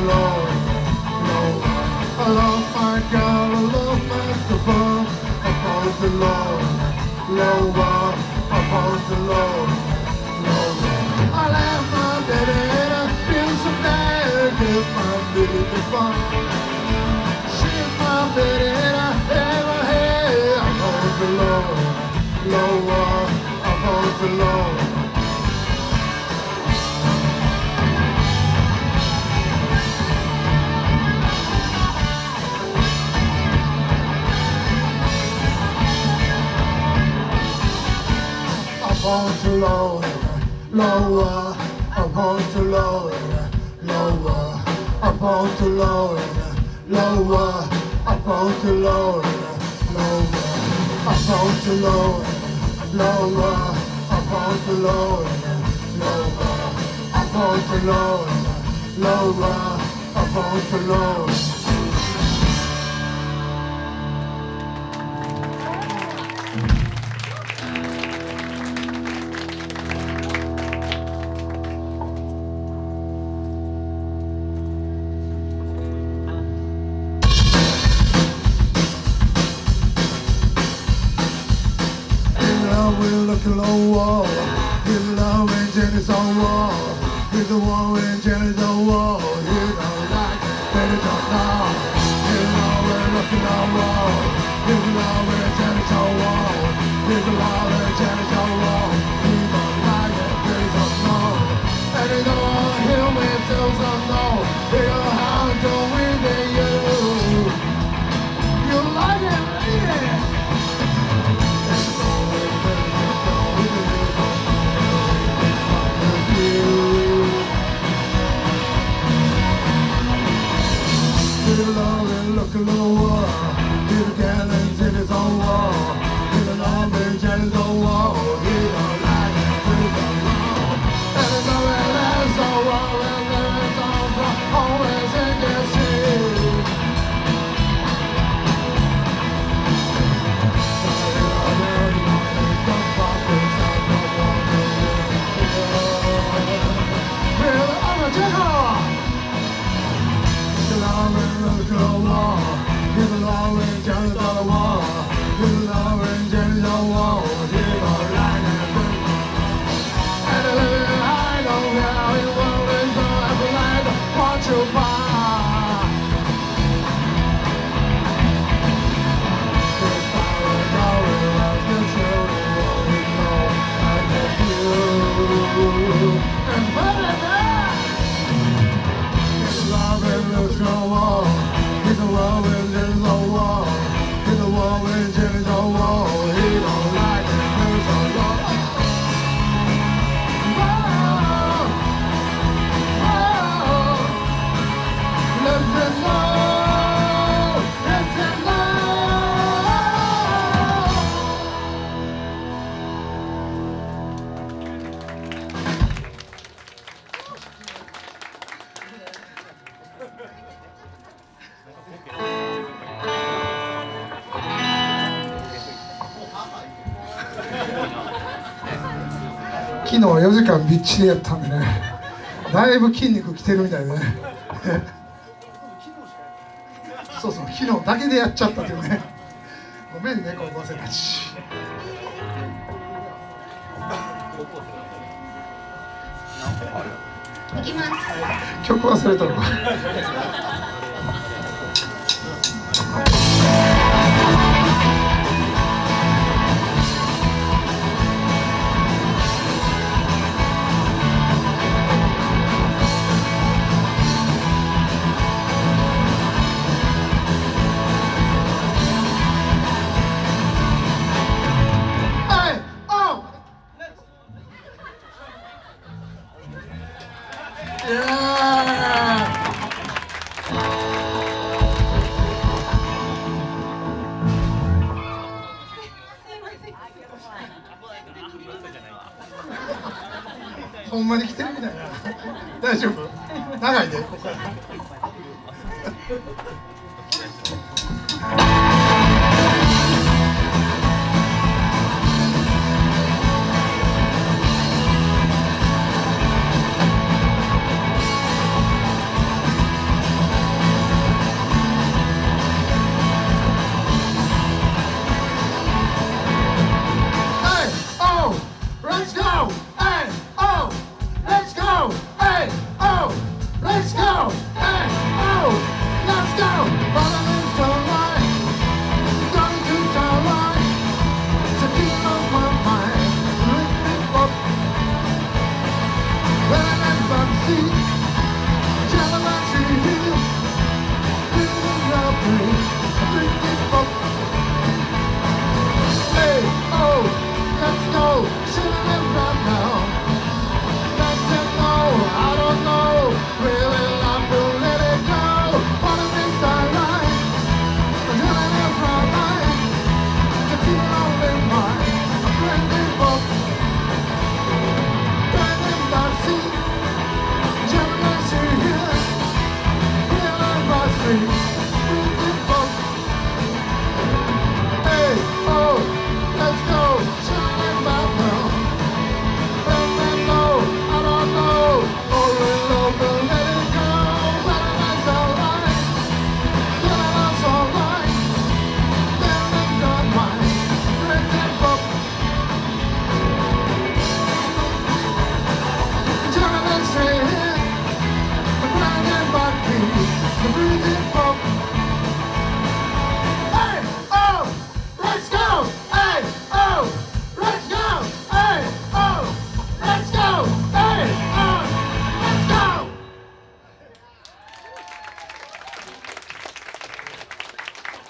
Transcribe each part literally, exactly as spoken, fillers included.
Lord, Lord. I love my God, I love my above. I want the Lord, Lord. I want the Lord, Lord. I left my baby and I feel so bad. Cause my baby is fun. She's my baby and I ever had. I want the Lord, Lord. I want the Lord. I want to Lord, lower. I want to Lord, lower. I want to Lord, lower. I want to Lord, lower. I want to Lord, lower. I want to Lord, lower. I want to Lord, lower. I want to Lord. Look low, his love and Jenny's on wall. He's the one with Jenny's on wall. He don't like it, but he don't know. He's always looking on wall. He's the one with Jenny's on wall. He's the one with Jenny's on wall. He don't like it, but he don't know. And he don't want him with those unknown. He don't have to win the you. You like it, lady? Look a little war, he's a gallons in his own wall. He's an orange and his own wall. He don't like it, but he don't know. And it's always that's so wrong, and there is always in your seat. Well, I'm a general. Look at the wall. He's a long and Johnny's on the wall. He's a long and Johnny's on the wall. He's all right and good. And a little high, don't care how you want it. So have a light, watch you buy. This power is always lost. This show is always low. I guess you. And better than he's a long and looks on the wall. He's a wall and there's no wall. He's a wall and there's no wall. He don't like it, there's no wall. Whoa, whoa. Let it know, let it know.昨日よじかんびっちりやったんでね、だいぶ筋肉きてるみたいでねそうそう、昨日だけでやっちゃったというね。ごめんね、高校生たち。 いきます。 曲忘れたのかほんまに来てるみたいな。大丈夫？長いで。ここから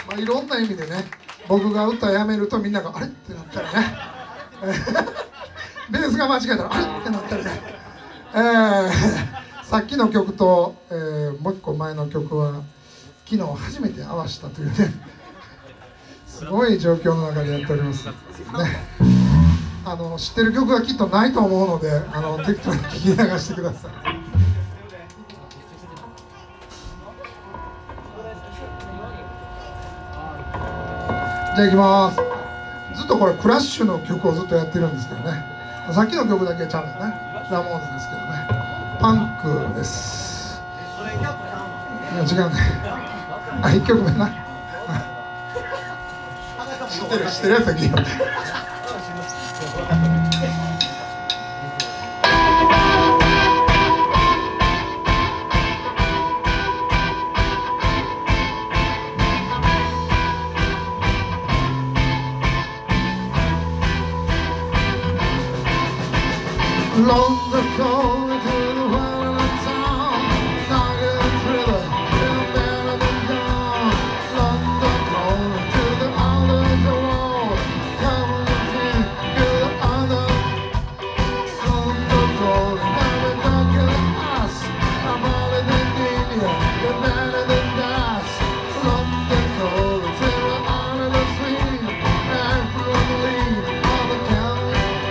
まあ、いろんな意味でね、僕が歌やめるとみんながあれってなったりねベースが間違えたらあれってなったりね、えー、さっきの曲と、えー、もう一個前の曲は昨日初めて合わせたというねすごい状況の中でやっておりますね。あの知ってる曲はきっとないと思うので、あの適当に聞き流してください。じゃあいきます。ずっとこれクラッシュの曲をずっとやってるんですけどね、さっきの曲だけちゃうんですね。ラモーズですけどね、パンクです。いや違うねあ、いっきょくめな知ってる知ってるやつだけよAlong the corner to the one of the town, knocking a thriller, little better than gone. Along the corner to the other of the wall, coming in to the other. Along the corner, never talking to us. I'm older than India, you're better than us. Along the corner to the other of the street, and from the lead on the counter.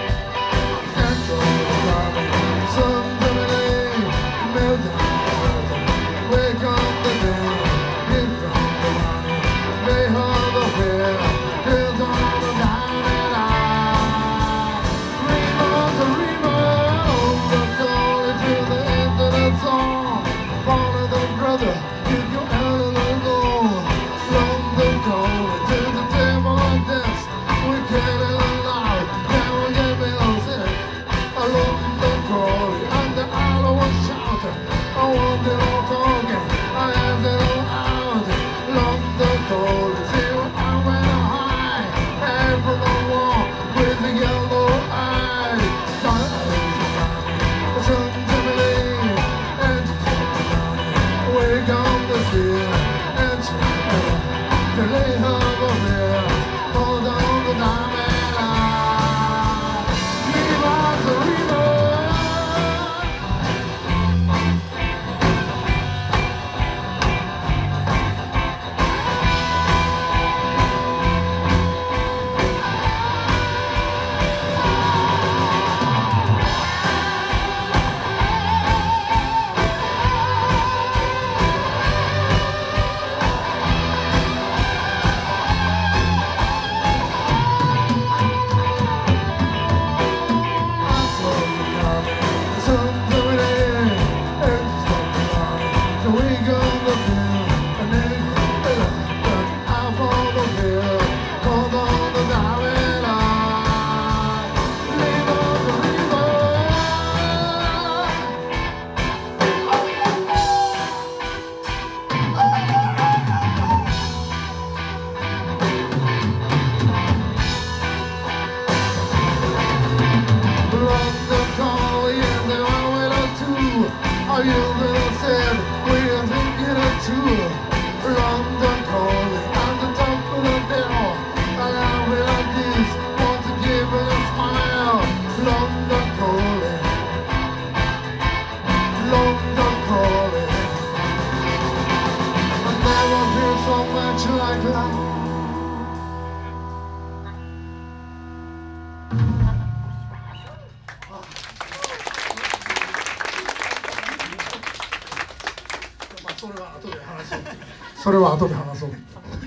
それは後で話そう。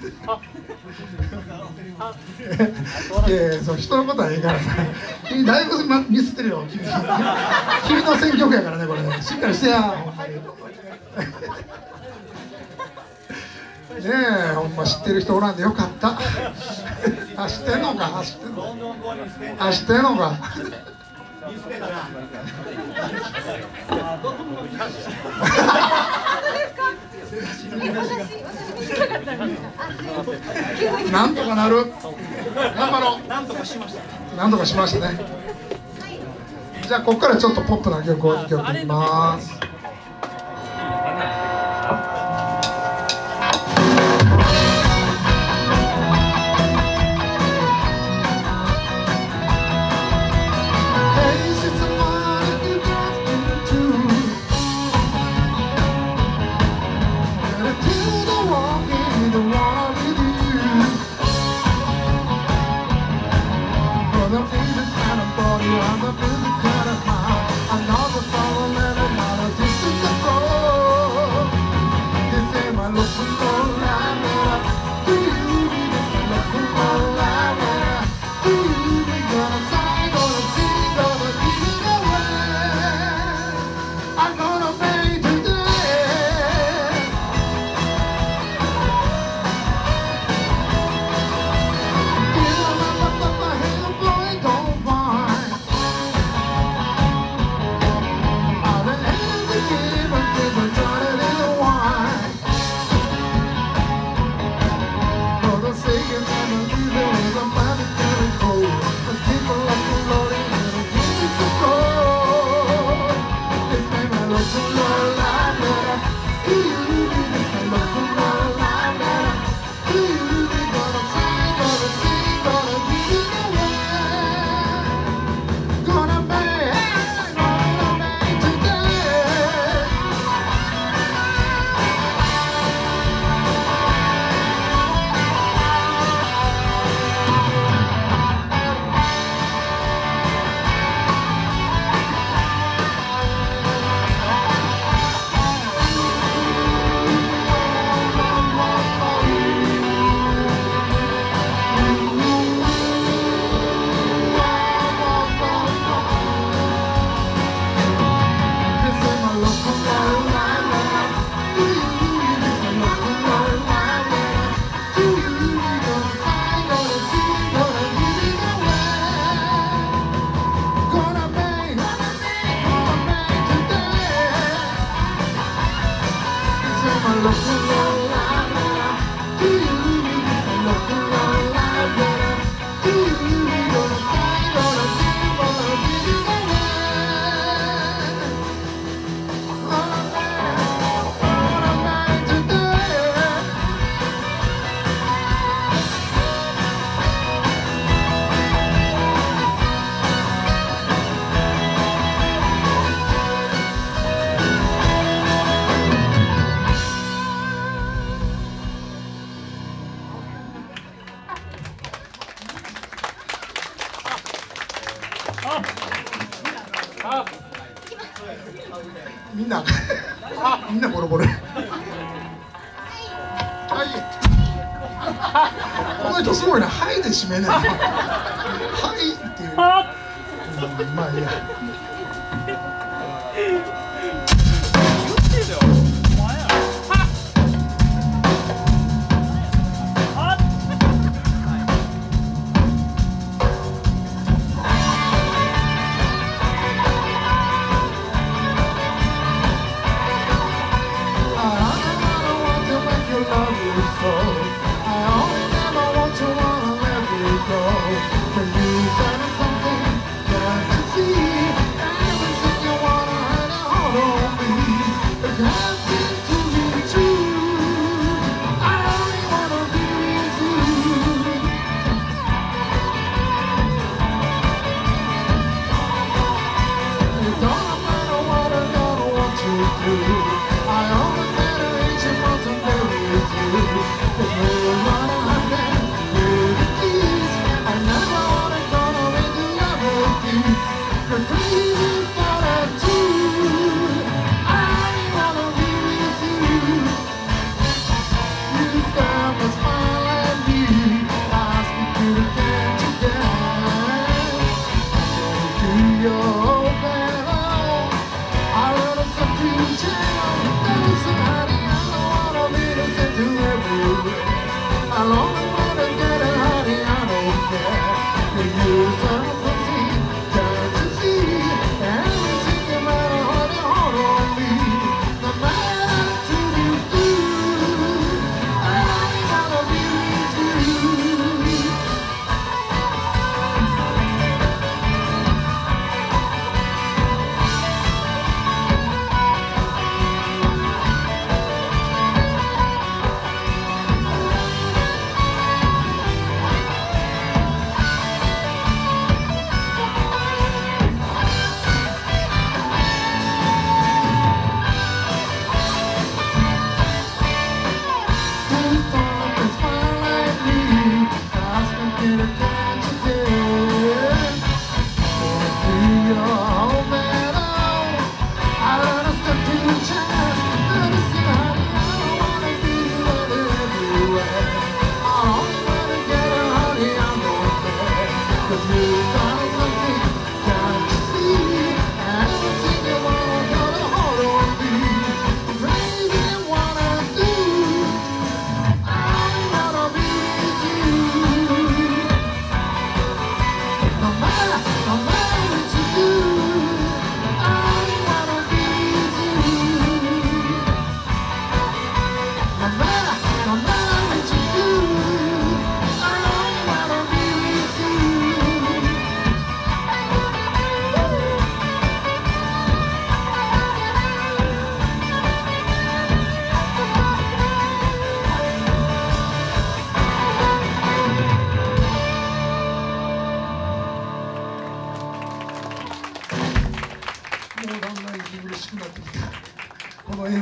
いやいや、そう人のことはいいからさ。君だいぶミスってるよ、君。君の選曲やからね、これね。しっかりしてや。ほんまにねえ、ほんま知ってる人おらんでよかった。あ、知ってんのか、あ、知ってんの。あ、知ってんのか。なんとかなる。頑張ろう。なんとかしました。なんとかしましたね。じゃあここからちょっとポップな曲をいっきょくいきます。 みんなみんなボロボロ。はい。この人すごいな。はいで締めない。はいっていう。うん、まあいいや。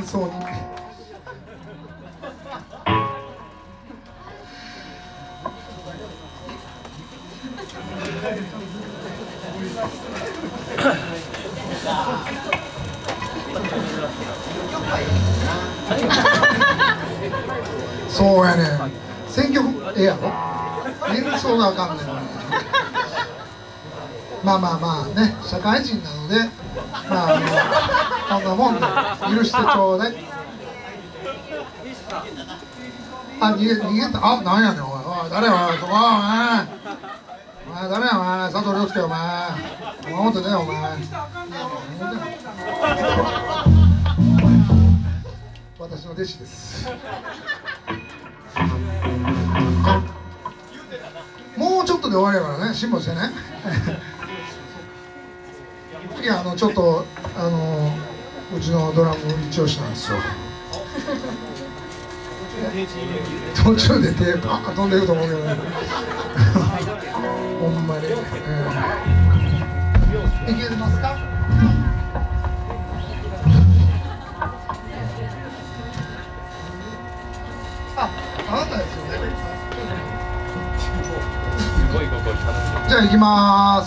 そうに。そうやねん。選曲ええやろ。演奏があかんねん。まあまあまあね、社会人なので、まああのこんなもんで許してちょうだい。あ、逃げ逃げた。あ、なんやねんおい。おい誰やおい。そこお前。お前誰やお前。佐藤亮介お前。守ってねお前。私の弟子です。もうちょっとで終わりやからね、辛抱してね。次はあのちょっとあのうちのドラム一押しなんですよ。途中で手パーッ飛んでると思うけどね。ほんまに。えー、いけますか？あ、あなたですよね。じゃあ行きまー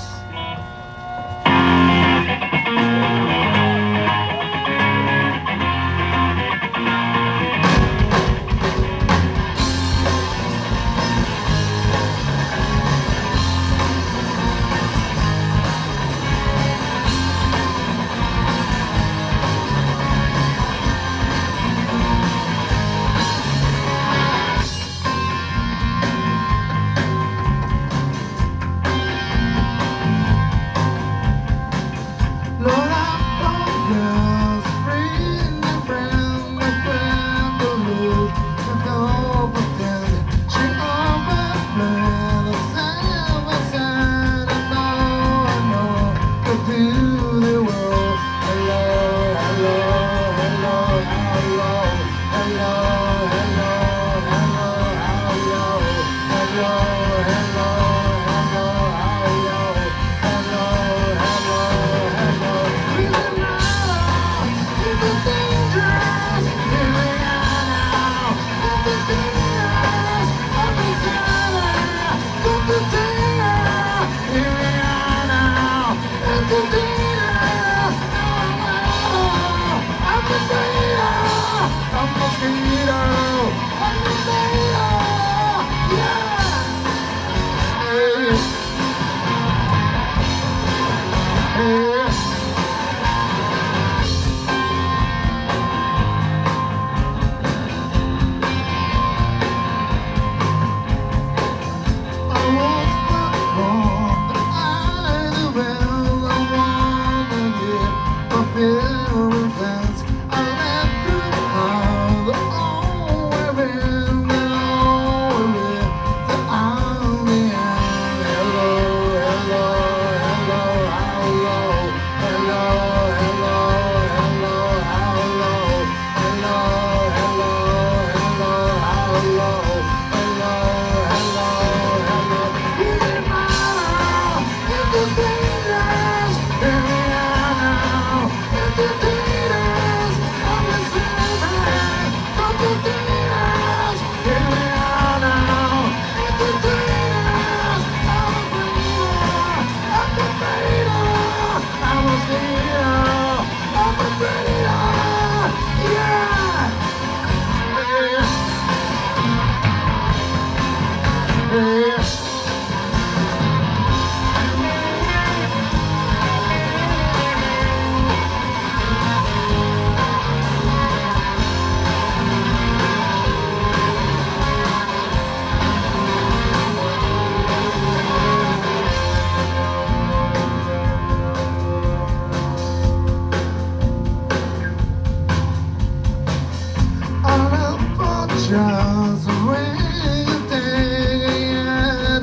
す。Just when you think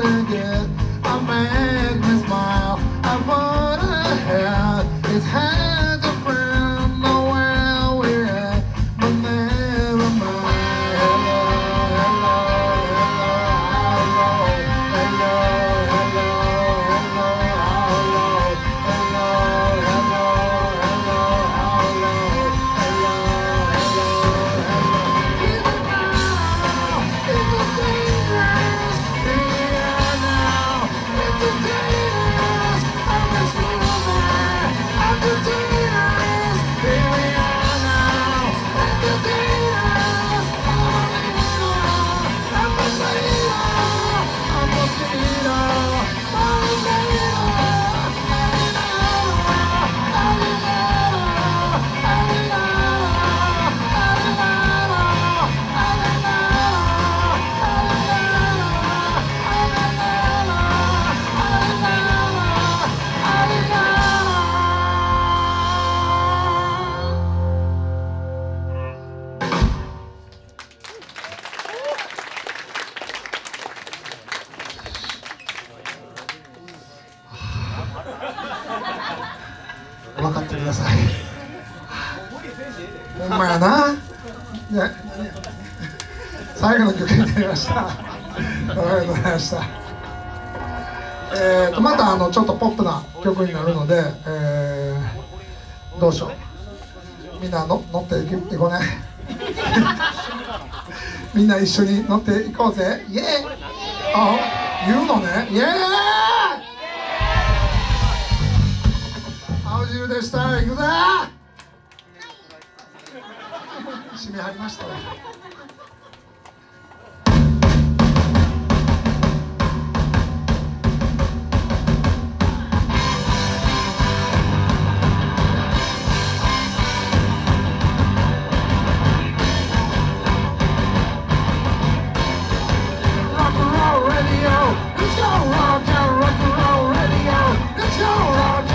分かってください。ほんまやな。ね、最後の曲になりました。ありがとうございました。えーとまたあのちょっとポップな曲になるので、えー、どうしよう。みんなの乗っていくいこうね。みんな一緒に乗っていこうぜ。イエーイ。あ、言うのね。イエーイ。青汁でした。行くぜ。締めはりましたわ。Let's go rock and rock and roll radio. Let's go rock